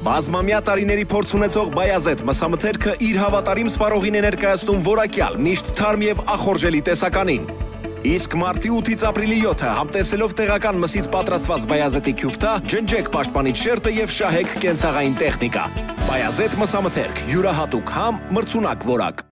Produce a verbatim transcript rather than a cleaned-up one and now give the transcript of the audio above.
Բազմամյա տարիների փորձ ունեցող Բայազեդ մսամթերքը իր հավատարիմ սպառողին է ներկայացնում որակյալ, միշտ թարմ եւ ախորժելի տեսականին։ Իսկ մարտի ութից ապրիլի յոթը համտեսելով տեղական մսից պատրաստված Բայազետի քյուֆթա, ջնջեք պաշտպանիչ շերտը եւ շահեք կենցաղային տեխնիկա։ Բայազեդ մսամթերք, յուրահատուկ համ, մրցունակ որակ։